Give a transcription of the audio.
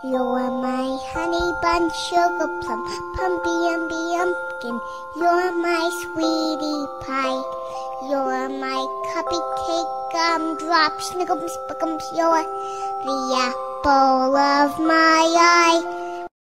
You're my honey bun, sugar plum, pumpy umby umpkin. You're my sweetie pie. You're my cupcake, gumdrop, snickums, spickums. You're the apple of my eye.